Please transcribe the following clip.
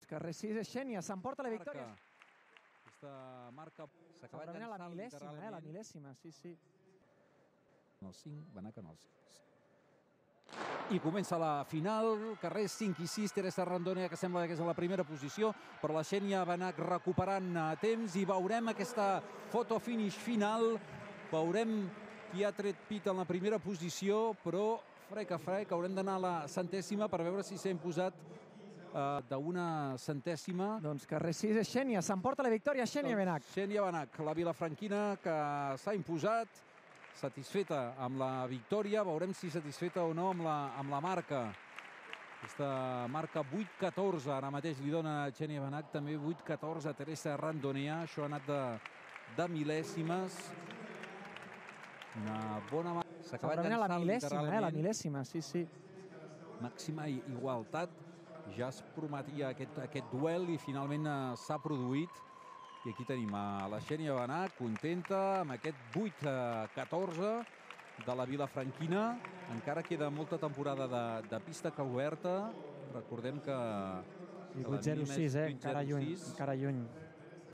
Carrer 6 és Xènia, s'emporta la victòria. Aquesta marca s'ha acabat Segurament a la llançant mil·lèsima, literalment. la mil·lèsima, sí. En el 5, Benach en el 6. I comença la final, carrers 5 i 6, Teresa Randonea, que sembla que és a la primera posició, però la Xènia Benach recuperant a temps i veurem aquesta foto finish final, veurem qui ha tret pit en la primera posició, però frec a frec, haurem d'anar a la centèsima per veure si s'ha imposat d'una centèsima. Doncs carrer 6 és Xènia, s'emporta la victòria Xènia Benach. Xènia Benach, la vilafranquina que s'ha imposat, satisfeta amb la victòria, veurem si satisfeta o no amb la marca. Aquesta marca 8-14, ara mateix li dona a Xènia Benach, també 8-14 a Teresa Randonea, això ha anat de mil·lèsimes. Una bona marca. S'ha acabat Segurament a la llançant mil·lèsima, la literalment. mil·lèsima, sí. Màxima igualtat, ja es prometia aquest duel i finalment s'ha produït. I aquí tenim a la Xènia Benach, contenta amb aquest 8-14 de la vilafranquina. Encara queda molta temporada de pista coberta. Recordem que... 8-0-6, encara lluny.